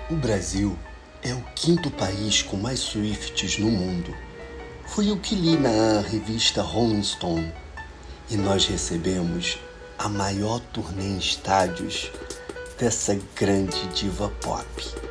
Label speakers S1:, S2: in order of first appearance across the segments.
S1: O Brasil é o quinto país com mais Swifties no mundo. Foi o que li na revista Rolling Stone. E nós recebemos a maior turnê em estádios dessa grande diva pop.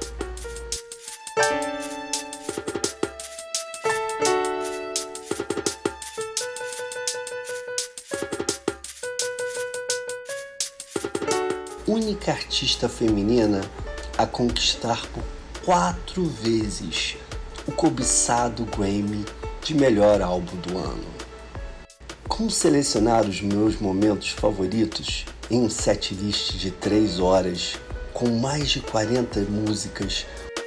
S1: Única artista feminina a conquistar por 4 vezes o cobiçado Grammy de melhor álbum do ano. Como selecionar os meus momentos favoritos em um setlist de 3 horas com mais de 40 músicas?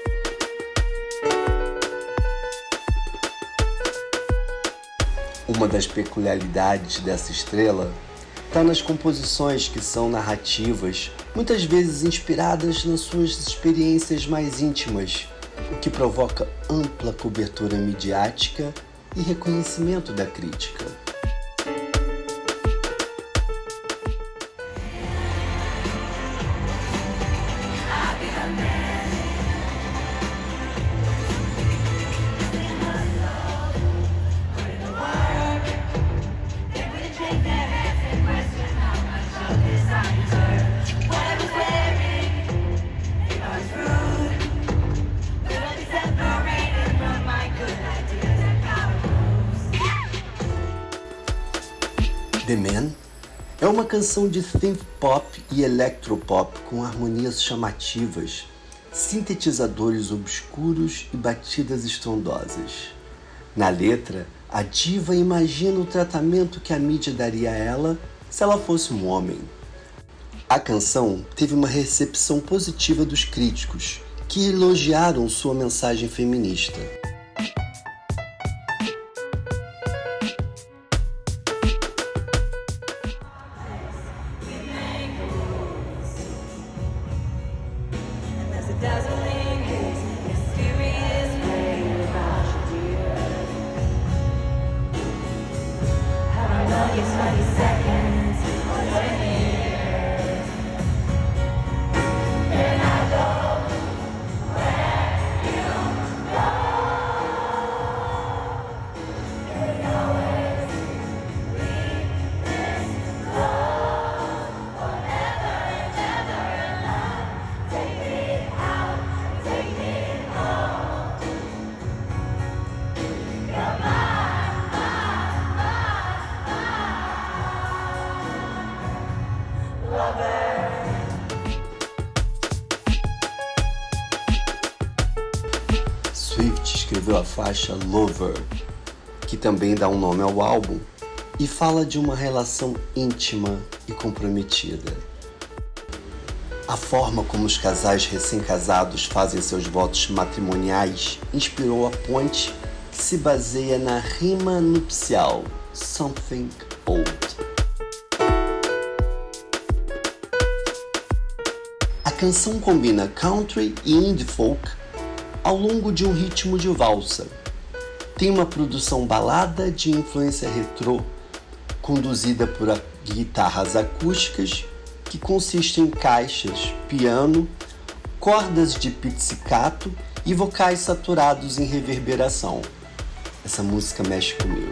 S1: Uma das peculiaridades dessa estrela está nas composições que são narrativas, muitas vezes inspiradas nas suas experiências mais íntimas, o que provoca ampla cobertura midiática e reconhecimento da crítica. The Man é uma canção de synth pop e electropop com harmonias chamativas, sintetizadores obscuros e batidas estrondosas. Na letra, a diva imagina o tratamento que a mídia daria a ela se ela fosse um homem. A canção teve uma recepção positiva dos críticos, que elogiaram sua mensagem feminista. Swift escreveu a faixa Lover, que também dá um nome ao álbum, e fala de uma relação íntima e comprometida. A forma como os casais recém-casados fazem seus votos matrimoniais inspirou a ponte que se baseia na rima nupcial Something Old. A canção combina country e indie folk ao longo de um ritmo de valsa. Tem uma produção balada de influência retrô, conduzida por guitarras acústicas, que consistem em caixas, piano, cordas de pizzicato e vocais saturados em reverberação. Essa música mexe comigo.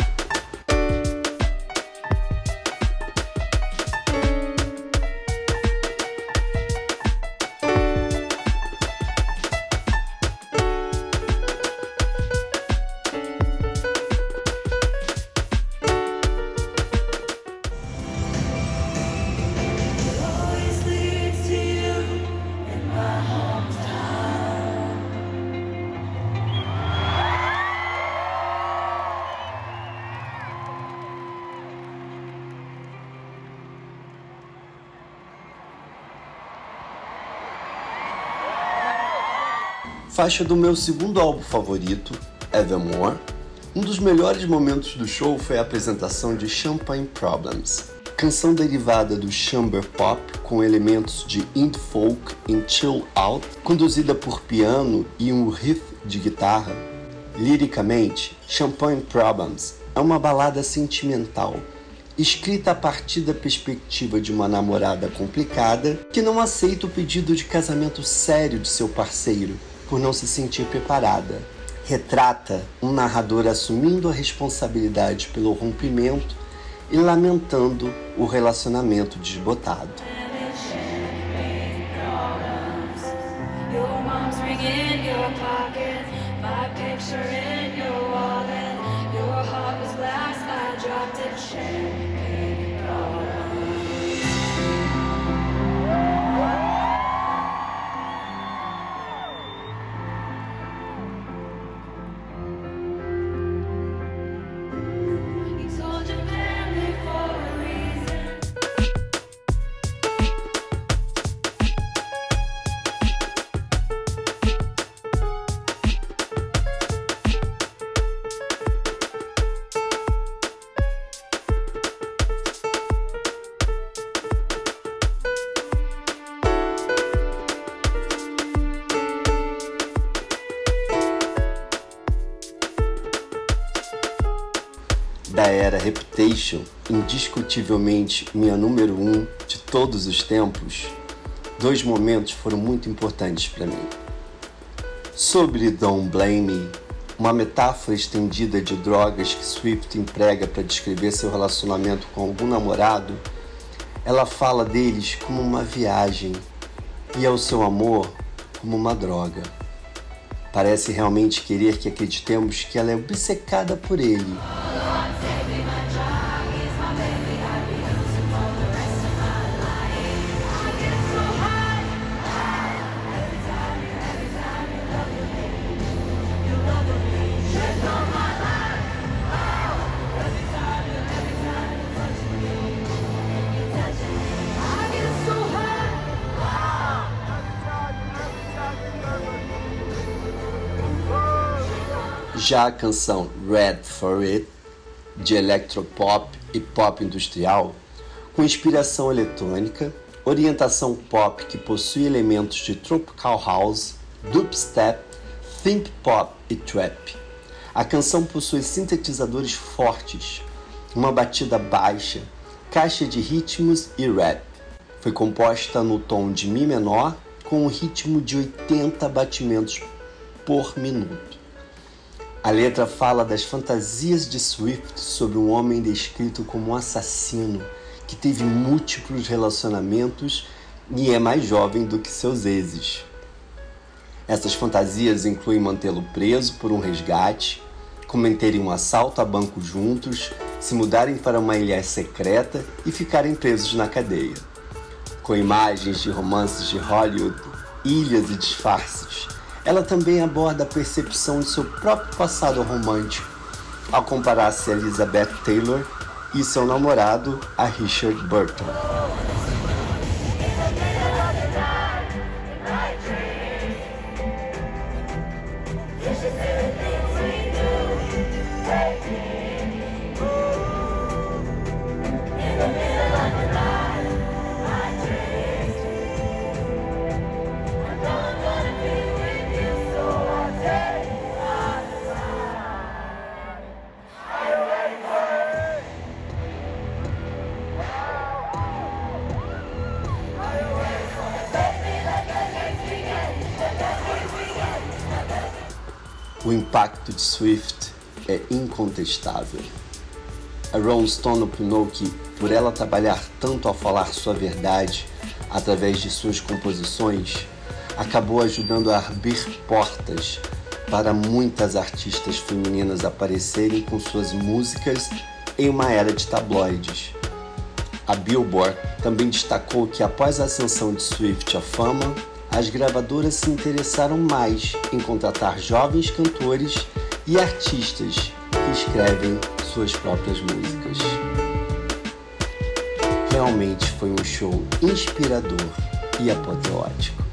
S1: Faixa do meu segundo álbum favorito, Evermore. Um dos melhores momentos do show foi a apresentação de Champagne Problems, canção derivada do chamber pop com elementos de indie folk e chill out, conduzida por piano e um riff de guitarra. Liricamente, Champagne Problems é uma balada sentimental escrita a partir da perspectiva de uma namorada complicada que não aceita o pedido de casamento sério de seu parceiro por não se sentir preparada. Retrata um narrador assumindo a responsabilidade pelo rompimento e lamentando o relacionamento desbotado. Da era Reputation, indiscutivelmente minha número 1 de todos os tempos, 2 momentos foram muito importantes para mim. Sobre Don't Blame Me, uma metáfora estendida de drogas que Swift emprega para descrever seu relacionamento com algum namorado, ela fala deles como uma viagem e ao seu amor como uma droga. Parece realmente querer que acreditemos que ela é obcecada por ele. Já a canção Red for It, de electropop e pop industrial, com inspiração eletrônica, orientação pop que possui elementos de tropical house, dubstep, synth pop e trap. A canção possui sintetizadores fortes, uma batida baixa, caixa de ritmos e rap. Foi composta no tom de Mi menor com um ritmo de 80 batimentos por minuto. A letra fala das fantasias de Swift sobre um homem descrito como um assassino que teve múltiplos relacionamentos e é mais jovem do que seus exes. Essas fantasias incluem mantê-lo preso por um resgate, cometerem um assalto a banco juntos, se mudarem para uma ilha secreta e ficarem presos na cadeia. Com imagens de romances de Hollywood, ilhas e disfarces, ela também aborda a percepção de seu próprio passado romântico, ao comparar-se a Elizabeth Taylor e seu namorado, a Richard Burton. O impacto de Swift é incontestável. A Rolling Stone opinou que, por ela trabalhar tanto ao falar sua verdade através de suas composições, acabou ajudando a abrir portas para muitas artistas femininas aparecerem com suas músicas em uma era de tabloides. A Billboard também destacou que, após a ascensão de Swift à fama, as gravadoras se interessaram mais em contratar jovens cantores e artistas que escrevem suas próprias músicas. Realmente foi um show inspirador e apoteótico.